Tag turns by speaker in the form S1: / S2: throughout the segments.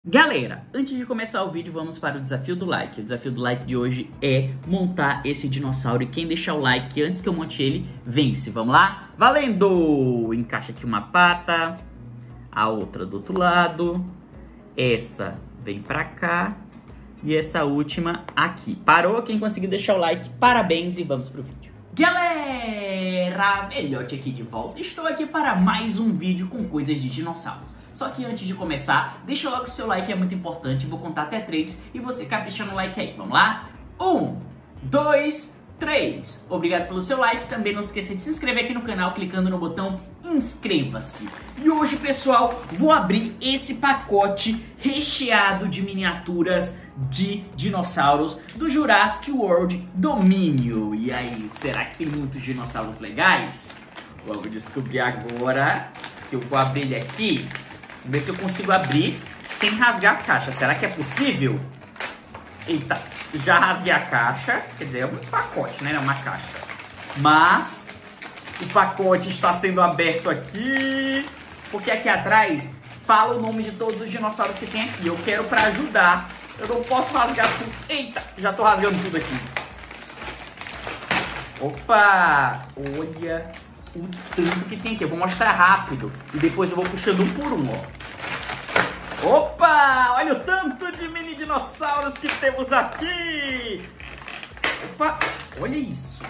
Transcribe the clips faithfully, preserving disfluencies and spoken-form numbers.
S1: Galera, antes de começar o vídeo, vamos para o desafio do like. O desafio do like de hoje é montar esse dinossauro e quem deixar o like antes que eu monte ele, vence. Vamos lá? Valendo! Encaixa aqui uma pata, a outra do outro lado, essa vem pra cá e essa última aqui. Parou? Quem conseguiu deixar o like, parabéns e vamos pro vídeo. Galera, Velhote aqui de volta. Estou aqui para mais um vídeo com coisas de dinossauros. Só que antes de começar, deixa logo o seu like, é muito importante. Vou contar até três e você capricha no like aí. Vamos lá? Um, dois, três. Obrigado pelo seu like. Também não esqueça de se inscrever aqui no canal clicando no botão inscreva-se. E hoje, pessoal, vou abrir esse pacote recheado de miniaturas de dinossauros do Jurassic World Domínio. E aí, será que tem muitos dinossauros legais? Vamos descobrir agora que eu vou abrir ele aqui. Vamos ver se eu consigo abrir sem rasgar a caixa. Será que é possível? Eita, já rasguei a caixa. Quer dizer, é um pacote, né? É uma caixa. Mas o pacote está sendo aberto aqui, porque aqui atrás fala o nome de todos os dinossauros que tem aqui. Eu quero para ajudar. Eu não posso rasgar tudo. Eita, já tô rasgando tudo aqui. Opa! Olha o tanto que tem aqui. Eu vou mostrar rápido e depois eu vou puxando um por um, ó. Opa! Olha o tanto de mini dinossauros que temos aqui. Opa! Olha isso.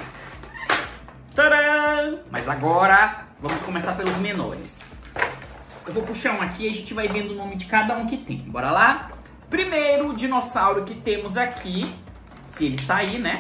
S1: Tcharam! Mas agora vamos começar pelos menores. Eu vou puxar um aqui e a gente vai vendo o nome de cada um que tem. Bora lá? Primeiro dinossauro que temos aqui, se ele sair, né?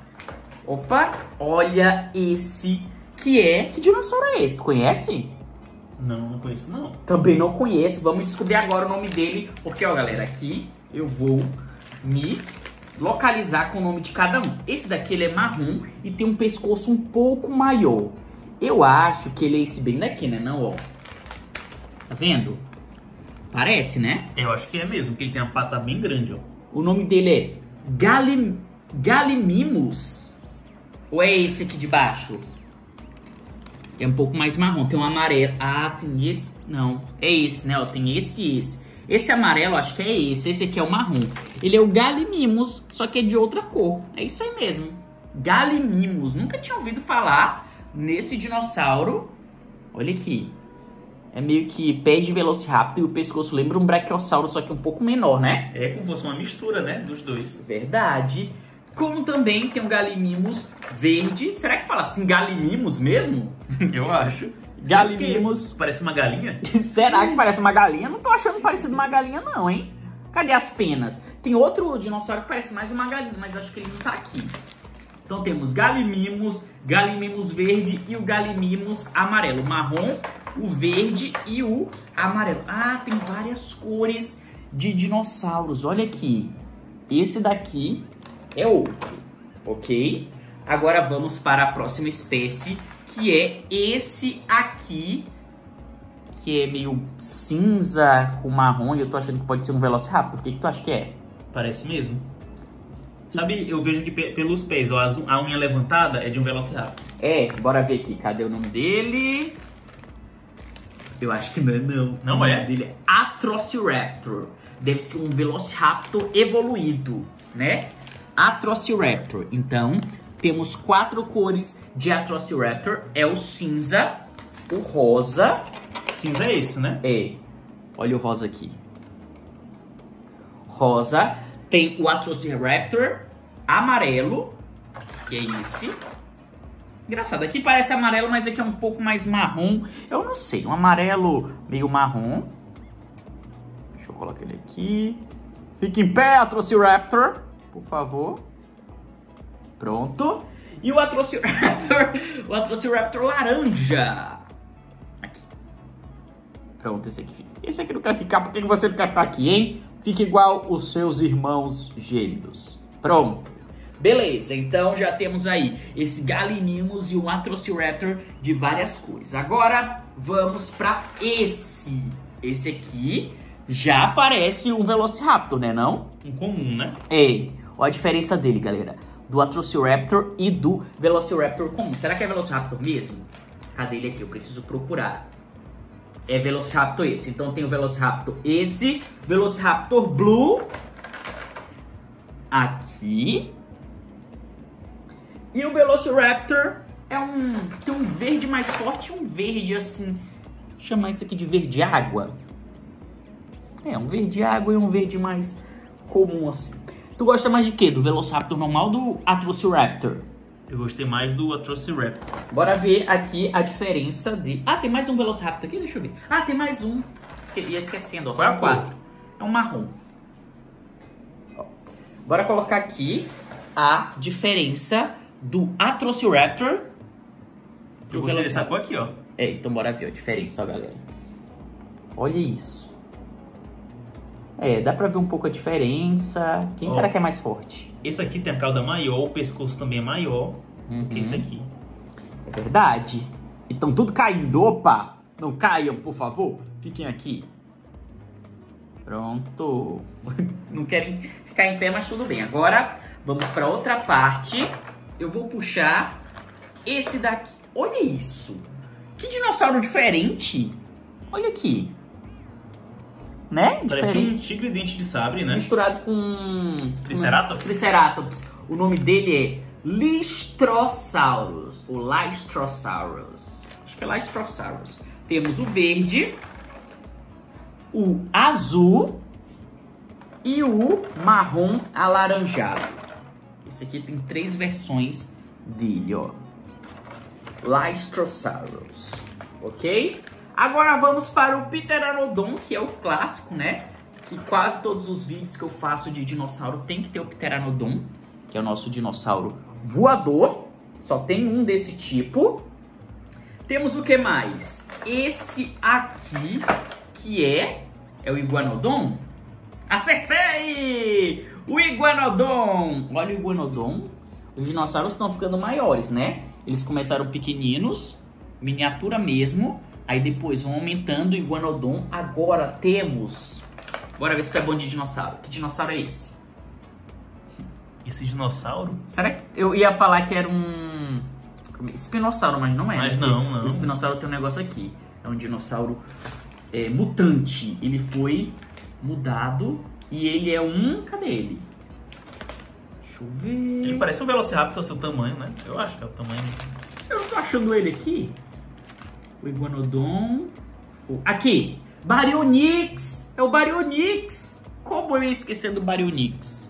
S1: Opa! Olha esse que é... Que dinossauro é esse? Tu conhece?
S2: Não, não conheço não.
S1: Também não conheço. Vamos descobrir agora o nome dele. Porque, ó, galera, aqui eu vou me localizar com o nome de cada um. Esse daqui, ele é marrom e tem um pescoço um pouco maior. Eu acho que ele é esse bem daqui, né? Não, ó. Tá vendo? Parece, né?
S2: Eu acho que é mesmo, porque ele tem uma pata bem grande, ó.
S1: O nome dele é Galim... Gallimimus? Ou é esse aqui de baixo? É um pouco mais marrom, tem um amarelo. Ah, tem esse? Não, é esse, né? Ó, tem esse e esse. Esse amarelo, acho que é esse. Esse aqui é o marrom. Ele é o Gallimimus, só que é de outra cor. É isso aí mesmo. Gallimimus. Nunca tinha ouvido falar nesse dinossauro. Olha aqui. É meio que pé de Velociraptor e o pescoço lembra um Brachiosauro, só que um pouco menor, né?
S2: É como se fosse uma mistura, né? Dos dois.
S1: Verdade. Como também tem um Gallimimus verde. Será que fala assim Gallimimus mesmo?
S2: Eu acho.
S1: Gallimimus.
S2: Parece uma galinha?
S1: Será que parece uma galinha? Não tô achando parecido uma galinha não, hein? Cadê as penas? Tem outro dinossauro que parece mais uma galinha, mas acho que ele não tá aqui. Então temos Gallimimus, Gallimimus verde e o Gallimimus amarelo. O marrom, o verde e o amarelo. Ah, tem várias cores de dinossauros. Olha aqui. Esse daqui é outro, ok? Agora vamos para a próxima espécie, que é esse aqui, que é meio cinza com marrom, e eu tô achando que pode ser um Velociraptor. O que, que tu acha que é?
S2: Parece mesmo. Sabe, eu vejo que pelos pés, ó, a unha levantada é de um Velociraptor.
S1: É, bora ver aqui, cadê o nome dele? Eu acho que não é não.
S2: Não
S1: o
S2: é?
S1: nome dele é Atrociraptor. Deve ser um Velociraptor evoluído, né? Atrociraptor. Então, temos quatro cores de Atrociraptor. É o cinza, o rosa.
S2: Cinza é esse, né?
S1: É. Olha o rosa aqui. Rosa. Tem o Atrociraptor amarelo, que é esse. Engraçado, aqui parece amarelo, mas aqui é um pouco mais marrom. Eu não sei, um amarelo meio marrom. Deixa eu colocar ele aqui. Fique em pé, Atrociraptor, por favor. Pronto. E o Atrociraptor, o Atrociraptor laranja. Aqui. Pronto, esse aqui. Esse aqui não quer ficar, por que você não quer ficar aqui, hein? Fica igual os seus irmãos gêmeos. Pronto. Beleza, então já temos aí esse Gallimimus e um Atrociraptor de várias cores. Agora vamos para esse. Esse aqui já parece um Velociraptor, né não?
S2: Um comum, né?
S1: É. Olha a diferença dele, galera. Do Atrociraptor e do Velociraptor comum. Será que é Velociraptor mesmo? Cadê ele aqui? Eu preciso procurar. é Velociraptor esse. Então tem o Velociraptor esse, Velociraptor Blue aqui. E o Velociraptor é um, tem um verde mais forte, um verde assim, chamar isso aqui de verde água. É, um verde água e um verde mais comum assim. Tu gosta mais de quê? Do Velociraptor normal ou do Atrociraptor?
S2: Eu gostei mais do Atrociraptor.
S1: Bora ver aqui a diferença de... Ah, tem mais um Velociraptor aqui? Deixa eu ver. Ah, tem mais um. Esque... Ia esquecendo, ó.
S2: Qual é
S1: São
S2: a cor?
S1: quatro. É um marrom. Ó. Bora colocar aqui a diferença do Atrociraptor.
S2: Eu gostei dessa cor aqui, ó.
S1: É, então bora ver a diferença, ó, galera. Olha isso. É, dá pra ver um pouco a diferença. Quem
S2: Ó,
S1: será que é mais forte?
S2: Esse aqui tem a cauda maior, o pescoço também é maior
S1: Uhum.
S2: do que esse aqui.
S1: É verdade. Então tudo caindo. Opa! Não caiam, por favor. Fiquem aqui. Pronto. Não querem ficar em pé, mas tudo bem. Agora vamos para outra parte. Eu vou puxar esse daqui. Olha isso. Que dinossauro diferente. Olha aqui. Né?
S2: Parece
S1: Diferente.
S2: um tigre dente de sabre, né?
S1: Misturado com...
S2: Triceratops?
S1: Triceratops. O nome dele é Lystrosaurus. O Lystrosaurus. Acho que é Lystrosaurus. Temos o verde, o azul e o marrom alaranjado. Esse aqui tem três versões dele, ó. Lystrosaurus. Ok? Agora vamos para o Pteranodon, que é o clássico, né? Que quase todos os vídeos que eu faço de dinossauro tem que ter o Pteranodon, que é o nosso dinossauro voador. Só tem um desse tipo. Temos o que mais? Esse aqui, que é... É o Iguanodon? Acertei! O Iguanodon! Olha o Iguanodon. Os dinossauros estão ficando maiores, né? Eles começaram pequeninos, miniatura mesmo. Aí depois vão aumentando o Iguanodon. Agora temos... Bora ver se tu é bom de dinossauro. Que dinossauro é esse?
S2: Esse dinossauro?
S1: Será que eu ia falar que era um... espinossauro, mas não é.
S2: Mas
S1: né?
S2: não, não.
S1: O espinossauro tem um negócio aqui. É um dinossauro é, mutante. Ele foi mudado e ele é um... Cadê ele? Deixa eu ver...
S2: Ele parece um Velociraptor, seu tamanho, né? Eu acho que é o tamanho.
S1: Eu não tô achando ele aqui. O Iguanodon... Aqui! Baryonyx! É o Baryonyx! Como eu ia esquecer do Baryonyx?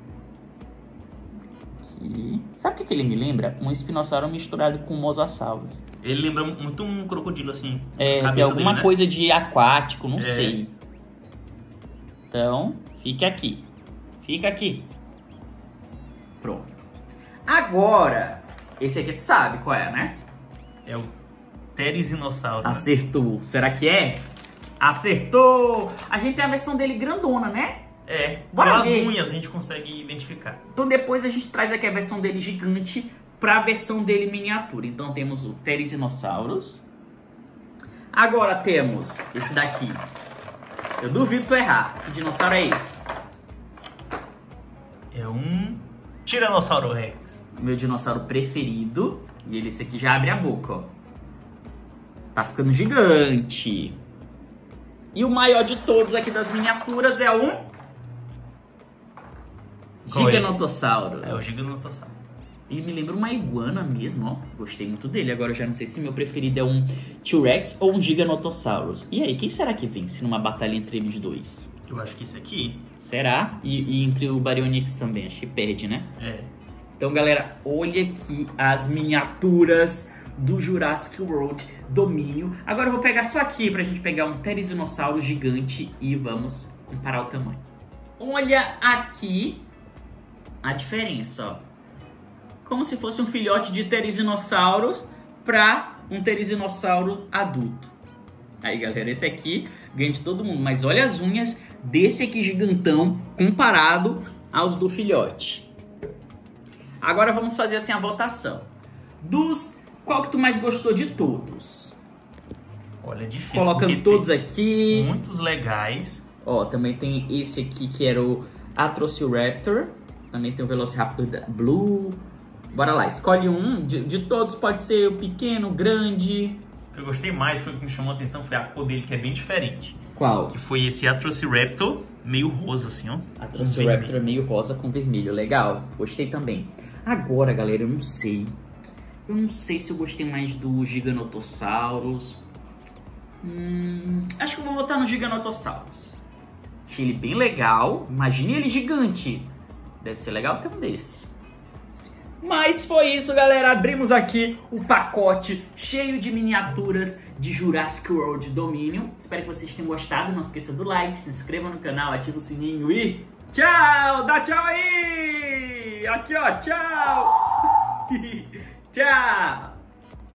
S1: Aqui... Sabe o que, que ele me lembra? Um espinossauro misturado com um mosasauro.
S2: Ele lembra muito um crocodilo, assim.
S1: É,
S2: a
S1: tem alguma
S2: dele, né?
S1: coisa de aquático, não
S2: É.
S1: sei. Então, fica aqui. Fica aqui. Pronto. Agora, esse aqui tu sabe qual é, né?
S2: É o Therizinosauro. né?
S1: Acertou. Será que é? Acertou! A gente tem a versão dele grandona, né?
S2: É,
S1: Bora
S2: pelas
S1: ver.
S2: unhas a gente consegue identificar.
S1: Então depois a gente traz aqui a versão dele gigante para a versão dele miniatura. Então temos o Therizinosaurus. Agora temos esse daqui. Eu duvido tu errar. Que dinossauro é esse?
S2: É um Tiranossauro Rex.
S1: Meu dinossauro preferido. E ele, esse aqui já abre a boca, ó. Tá ficando gigante. E o maior de todos aqui das miniaturas é o
S2: Qual é esse?
S1: Giganotosaurus.
S2: É o Giganotossauro.
S1: Ele me lembra uma iguana mesmo, ó. Gostei muito dele. Agora eu já não sei se meu preferido é um T-Rex ou um Giganotosaurus. E aí, quem será que vence numa batalha entre eles dois?
S2: Eu acho que esse aqui
S1: Será? E, e entre o Baryonyx também, acho que perde, né?
S2: é.
S1: Então, galera, olha aqui as miniaturas do Jurassic World Domínio. Agora eu vou pegar só aqui pra gente pegar um Therizinosauro gigante e vamos comparar o tamanho. Olha aqui a diferença, ó. Como se fosse um filhote de Therizinossauros para um Therizinosauro adulto. Aí, galera, esse aqui ganha de todo mundo. Mas olha as unhas desse aqui gigantão comparado aos do filhote. Agora vamos fazer assim a votação. Dos... Qual que tu mais gostou de todos?
S2: Olha, é difícil.
S1: Colocando
S2: porque
S1: todos
S2: tem
S1: aqui.
S2: muitos legais.
S1: Ó, também tem esse aqui que era o Atrociraptor. Também tem o Velociraptor Blue. Bora lá, escolhe um. De, de todos pode ser o pequeno, o grande.
S2: que eu gostei mais, foi o que me chamou a atenção, foi a cor dele, que é bem diferente.
S1: Qual?
S2: Que foi esse Atrociraptor, meio rosa assim, ó.
S1: Atrociraptor meio rosa com vermelho. Legal, gostei também. Agora, galera, eu não sei. Eu não sei se eu gostei mais do Giganotosaurus. Hum, acho que eu vou botar no Giganotosaurus. Achei ele bem legal. Imagine ele gigante. Deve ser legal ter um desse. Mas foi isso, galera. Abrimos aqui o pacote cheio de miniaturas de Jurassic World Dominion. Espero que vocês tenham gostado. Não esqueça do like, se inscreva no canal, ativa o sininho e tchau! Dá tchau aí! Aqui, ó, tchau! Tchau!